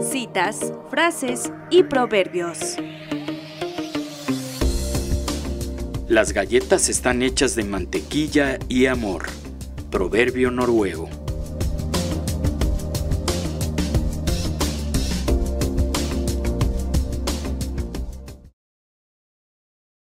citas, frases y proverbios. Las galletas están hechas de mantequilla y amor. Proverbio noruego.